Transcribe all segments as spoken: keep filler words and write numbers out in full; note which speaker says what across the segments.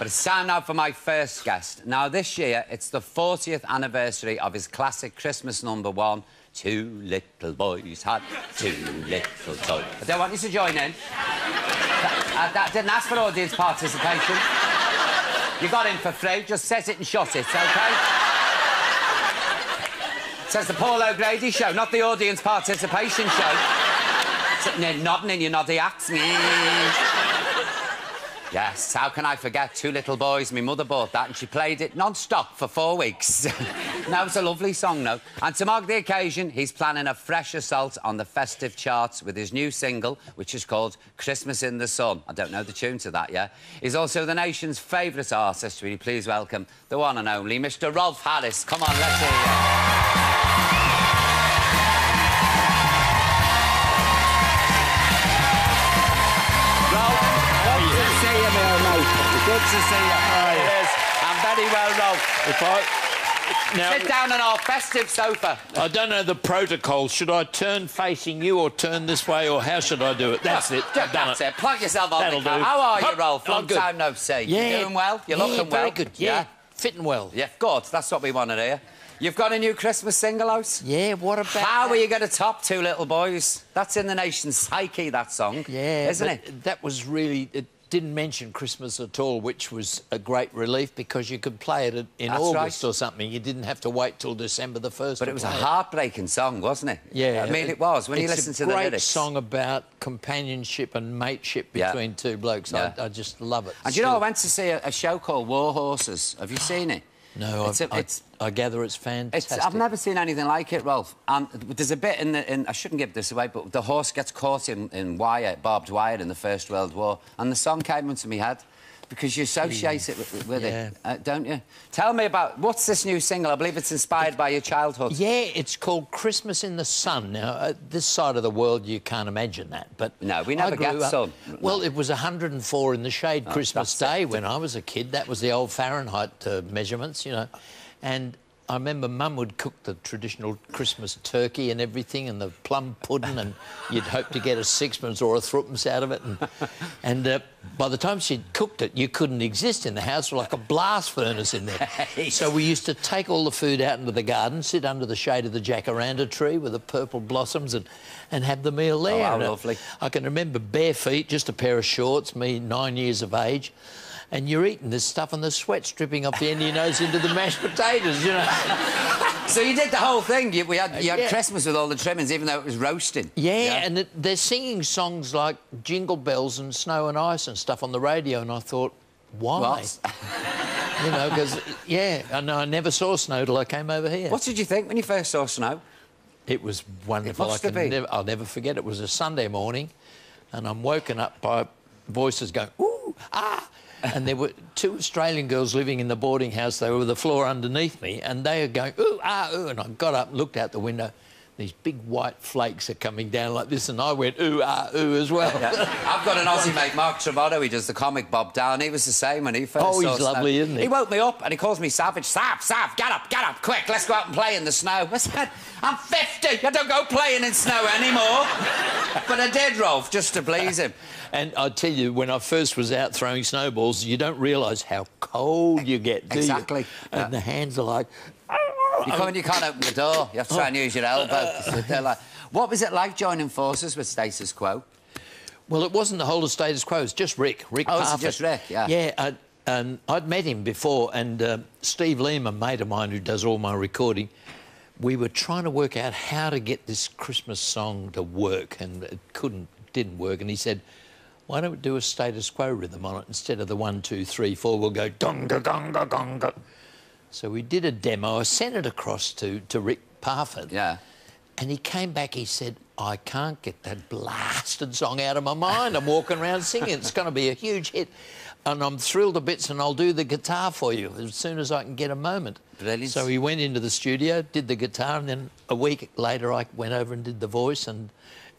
Speaker 1: But it's time now for my first guest. Now, this year, it's the fortieth anniversary of his classic Christmas number one, Two Little Boys Had Two Little Toys. I don't want you to join in. That, uh, that didn't ask for audience participation. You got in for free. Just set it and shut it, OK? Says the Paul O'Grady show, not the audience participation show. Sitting there nodding in your noddy hats. Yes, how can I forget Two Little Boys? My mother bought that and she played it non-stop for four weeks. Now, it's a lovely song, though. And to mark the occasion, he's planning a fresh assault on the festive charts with his new single, which is called Christmas in the Sun. I don't know the tune to that yet. He's also the nation's favourite artist. Will you please welcome the one and only Mister Rolf Harris. Come on, let's hear you. Good to see you.
Speaker 2: Hi.
Speaker 1: Yes, I'm very well, Rolf.
Speaker 2: If I... Now,
Speaker 1: sit down on our festive sofa.
Speaker 2: I don't know the protocol. Should I turn facing you or turn this way, or how should I do it? That's it.
Speaker 1: Just,
Speaker 2: I've
Speaker 1: that's
Speaker 2: done
Speaker 1: it. Plug yourself on.
Speaker 2: That'll
Speaker 1: the
Speaker 2: do.
Speaker 1: How are you,
Speaker 2: Hup.
Speaker 1: Rolf? Long
Speaker 2: I'm good.
Speaker 1: time no see.
Speaker 2: Yeah.
Speaker 1: You doing well? You're
Speaker 2: yeah,
Speaker 1: looking
Speaker 2: very
Speaker 1: well.
Speaker 2: good. Yeah. yeah, fitting well.
Speaker 1: Yeah, good. That's what we want to hear. You've got a new Christmas single out?
Speaker 2: Yeah, what about
Speaker 1: How
Speaker 2: that?
Speaker 1: are you going to top Two Little Boys? That's in the nation's psyche, that song.
Speaker 2: Yeah.
Speaker 1: Isn't it?
Speaker 2: That was really... It didn't mention Christmas at all, which was a great relief because you could play it in
Speaker 1: That's
Speaker 2: August
Speaker 1: right.
Speaker 2: or something. You didn't have to wait till December the first.
Speaker 1: But it was a heartbreaking song, wasn't it?
Speaker 2: Yeah.
Speaker 1: I mean, it was. When you listen to the lyrics.
Speaker 2: It's a great song about companionship and mateship between yeah. two blokes.
Speaker 1: Yeah.
Speaker 2: I, I just love it.
Speaker 1: And do you know, I went to see a, a show called War Horses. Have you seen it?
Speaker 2: No,
Speaker 1: it's,
Speaker 2: a,
Speaker 1: a, it's
Speaker 2: I, I gather it's fantastic.
Speaker 1: It's, I've never seen anything like it, Rolf. And there's a bit in the... In, I shouldn't give this away, but the horse gets caught in, in wire, barbed wire in the First World War, and the song came into my head because you associate it with, with
Speaker 2: yeah.
Speaker 1: it, uh, don't you? Tell me about... What's this new single? I believe it's inspired by your childhood.
Speaker 2: Yeah, it's called Christmas in the Sun. Now, at this side of the world, you can't imagine that, but...
Speaker 1: No, we never get sun.
Speaker 2: Well,
Speaker 1: no.
Speaker 2: it was one hundred and four in the shade
Speaker 1: oh,
Speaker 2: Christmas Day when I was a kid. That was the old Fahrenheit uh, measurements, you know. And I remember Mum would cook the traditional Christmas turkey and everything and the plum pudding, and you'd hope to get a sixpence or a threepence out of it. And, and uh, by the time she'd cooked it, you couldn't exist in the house, like a blast furnace in there. So we used to take all the food out into the garden, sit under the shade of the jacaranda tree with the purple blossoms and, and have the meal there.
Speaker 1: Oh, how
Speaker 2: and, uh,
Speaker 1: lovely.
Speaker 2: I can remember bare feet, just a pair of shorts, me nine years of age. And you're eating this stuff and the sweat's dripping off the end of your nose into the mashed potatoes, you know.
Speaker 1: So you did the whole thing. You, we had, you had
Speaker 2: yeah.
Speaker 1: Christmas with all the trimmings, even though it was roasting.
Speaker 2: Yeah,
Speaker 1: yeah.
Speaker 2: and it, they're singing songs like Jingle Bells and Snow and Ice and stuff on the radio, and I thought, why?
Speaker 1: What?
Speaker 2: You know, because, yeah, I know I never saw snow till I came over here.
Speaker 1: What did you think when you first saw snow?
Speaker 2: It was wonderful.
Speaker 1: It must
Speaker 2: I
Speaker 1: have
Speaker 2: can
Speaker 1: been.
Speaker 2: never, I'll never forget. It was a Sunday morning, and I'm woken up by voices going, ooh, ah, and there were two Australian girls living in the boarding house. They were with the floor underneath me, and they were going, ooh, ah, ooh, and I got up and looked out the window. These big white flakes are coming down like this, and I went, ooh, ah, ooh, as well.
Speaker 1: Yeah. I've got an Aussie mate, Mark Trevorrow. He does the comic Bob Down. He was the same when he first
Speaker 2: Oh,
Speaker 1: saw
Speaker 2: he's
Speaker 1: snow.
Speaker 2: lovely, isn't he?
Speaker 1: He woke me up and he calls me savage. Sav, Sav, get up, get up, quick, let's go out and play in the snow. I said, I'm fifty, I don't go playing in snow anymore. But I did, Rolf, just to please him.
Speaker 2: And I tell you, when I first was out throwing snowballs, you don't realise how cold you get, do
Speaker 1: exactly.
Speaker 2: you? And
Speaker 1: yeah.
Speaker 2: the hands are like...
Speaker 1: You come and you can't open the door. You have to try and use your elbow. Like... What was it like joining forces with Status Quo?
Speaker 2: Well, it wasn't the whole of Status Quo. It was just Rick. Rick
Speaker 1: Oh,
Speaker 2: Parfitt.
Speaker 1: it's just Rick, yeah.
Speaker 2: Yeah, I, um, I'd met him before, and uh, Steve Leam, a mate of mine who does all my recording, we were trying to work out how to get this Christmas song to work, and it couldn't, didn't work. And he said, why don't we do a Status Quo rhythm on it instead of the one, two, three, four? We'll go donga, donga, donga. So we did a demo. I sent it across to, to Rick Parfitt.
Speaker 1: Yeah.
Speaker 2: And he came back, he said, I can't get that blasted song out of my mind. I'm walking around singing. It's going to be a huge hit. And I'm thrilled to bits, and I'll do the guitar for you as soon as I can get a moment.
Speaker 1: Brilliant.
Speaker 2: So he went into the studio, did the guitar, and then a week later I went over and did the voice, and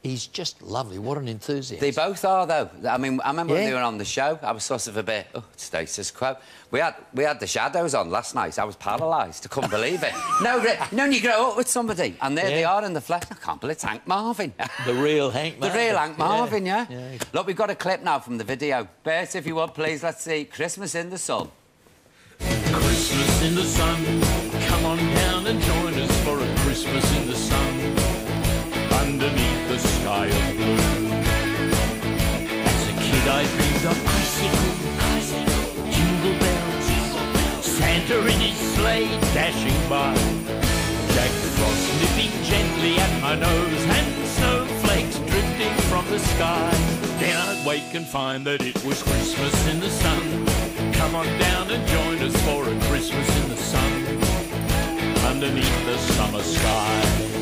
Speaker 2: he's just lovely. What an enthusiast.
Speaker 1: They both are, though. I mean, I remember
Speaker 2: Yeah.
Speaker 1: when they were on the show, I was sort of a bit, oh, status quo. We had we had the Shadows on last night. I was paralysed. I couldn't believe it. No, re- no, you grow up with somebody, and there
Speaker 2: Yeah.
Speaker 1: they are in the flesh. I can't believe it's Hank Marvin.
Speaker 2: The real Hank
Speaker 1: The
Speaker 2: Marvin.
Speaker 1: real Hank Marvin, yeah.
Speaker 2: Yeah. Yeah.
Speaker 1: Look, we've got a clip now from the video. Bert, if you would, please, let's see. Christmas in the Sun.
Speaker 3: Christmas in the sun, come on down and join us for a Christmas in the sun, underneath the sky of blue. As a kid I dreamed of icicle, jingle bells, Santa in his sleigh dashing by, Jack Frost nipping gently at my nose, and snowflakes drifting from the sky. Then I'd wake and find that it was Christmas in the sun. Come on down and join us for a Christmas in the sun, underneath the summer sky.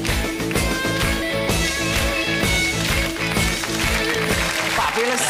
Speaker 1: Fabulous.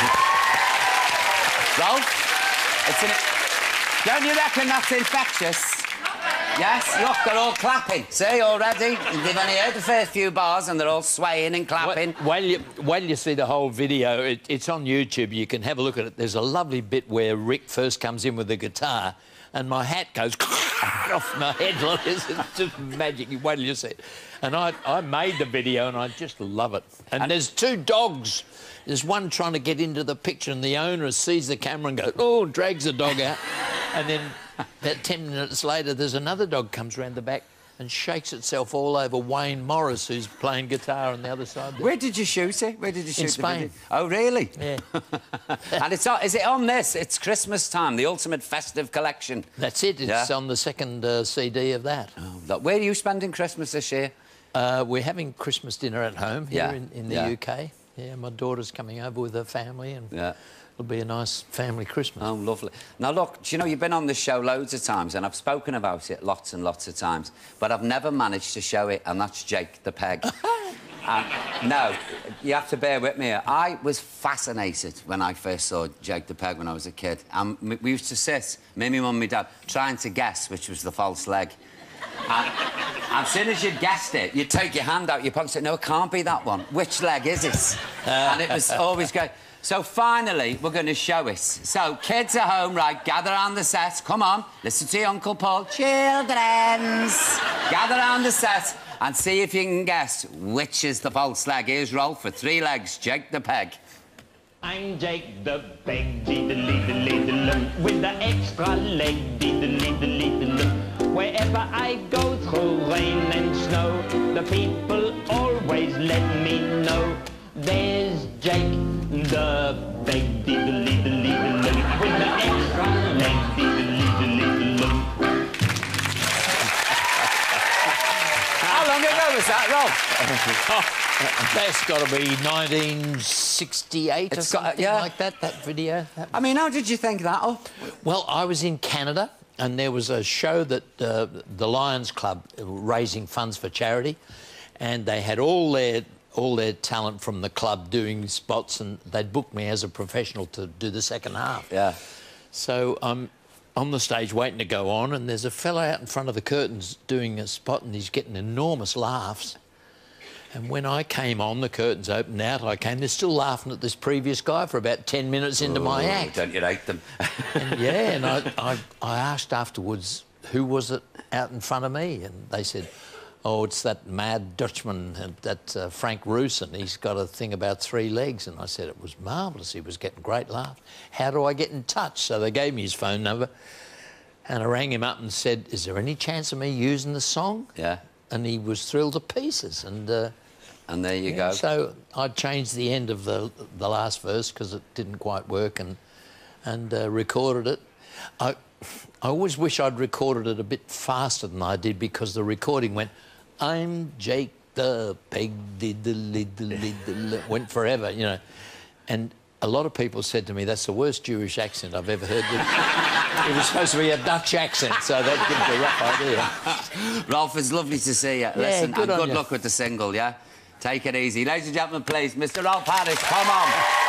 Speaker 1: Rolf, it's an... Don't you reckon that's infectious? Yes, look, they're all clapping. See, already? They've only heard the first few bars and they're all swaying and clapping.
Speaker 2: While you, while you see the whole video, it, it's on YouTube. You can have a look at it. There's a lovely bit where Rick first comes in with the guitar and my hat goes off my head. It's just magic. Wait till you see it. And I, I made the video and I just love it. And, and there's two dogs. There's one trying to get into the picture and the owner sees the camera and goes, oh, drags the dog out. And then about ten minutes later, there's another dog comes round the back and shakes itself all over Wayne Morris, who's playing guitar on the other side. There.
Speaker 1: Where did you shoot it? Where did you shoot
Speaker 2: In
Speaker 1: the
Speaker 2: Spain.
Speaker 1: video? Oh, really?
Speaker 2: Yeah.
Speaker 1: And it's on, is it on this? It's Christmas time, the ultimate festive collection.
Speaker 2: That's it. It's
Speaker 1: Yeah.
Speaker 2: on the second uh, C D of that.
Speaker 1: Oh, look, where are you spending Christmas this year?
Speaker 2: Uh, we're having Christmas dinner at home here
Speaker 1: Yeah.
Speaker 2: in, in the
Speaker 1: Yeah.
Speaker 2: U K. Yeah, my daughter's coming over with her family and
Speaker 1: Yeah.
Speaker 2: it'll be a nice family Christmas.
Speaker 1: Oh, lovely. Now, look, do you know, you've been on this show loads of times, and I've spoken about it lots and lots of times, but I've never managed to show it, and that's Jake the Peg. And, no, you have to bear with me. I was fascinated when I first saw Jake the Peg when I was a kid. And we used to sit, me, my mum and my dad, trying to guess which was the false leg. And as soon as you'd guessed it, you'd take your hand out your pocket and say, no, it can't be that one. Which leg is it? And it was always great. So finally, we're going to show it. So, kids at home, right, gather around the set. Come on, listen to your Uncle Paul. Children's. Gather around the set and see if you can guess which is the false leg. Here's Rolf for three legs, Jake the Peg.
Speaker 3: I'm Jake the Peg, diddly-diddly-diddly, with the extra leg, diddly-diddly-diddly. Wherever I go through rain and snow, the people always let me know. There's Jake the Peg, diddly-diddly-diddly, with the extra leg, diddly-diddly-diddly.
Speaker 1: How long ago was that, Rolf?
Speaker 2: That's got to be nineteen sixty-eight or
Speaker 1: It's got-
Speaker 2: something
Speaker 1: yeah.
Speaker 2: like that, that video. That-
Speaker 1: I mean, how did you think that up?
Speaker 2: Well, I was in Canada and there was a show that uh, the Lions Club were raising funds for charity, and they had all their all their talent from the club doing spots, and they'd booked me as a professional to do the second half.
Speaker 1: Yeah.
Speaker 2: So I'm on the stage waiting to go on, and there's a fellow out in front of the curtains doing a spot, and he's getting enormous laughs. And when I came on, the curtains opened out, I came, they're still laughing at this previous guy for about ten minutes into my
Speaker 1: Oh,
Speaker 2: act.
Speaker 1: don't you hate them?
Speaker 2: And, yeah, and I, I, I asked afterwards, who was it out in front of me? And they said, oh, it's that mad Dutchman, uh, that uh, Frank Roosen. He's got a thing about three legs. And I said, it was marvellous. He was getting great laughs. How do I get in touch? So they gave me his phone number. And I rang him up and said, is there any chance of me using the song?
Speaker 1: Yeah.
Speaker 2: And he was thrilled to pieces. And... Uh,
Speaker 1: And there you
Speaker 2: yeah,
Speaker 1: go.
Speaker 2: So I changed the end of the the last verse because it didn't quite work, and and uh, recorded it. I I always wish I'd recorded it a bit faster than I did, because the recording went, I'm Jake the Peg, diddly diddly diddly, went forever, you know. And a lot of people said to me, that's the worst Jewish accent I've ever heard. It was supposed to be a Dutch accent, so that gives you a rough idea.
Speaker 1: Rolf, it's lovely to see you. Listen,
Speaker 2: good
Speaker 1: and
Speaker 2: on
Speaker 1: good
Speaker 2: you.
Speaker 1: luck with the single, yeah? Take it easy. Ladies and gentlemen, please, Mister Rolf Harris, come on.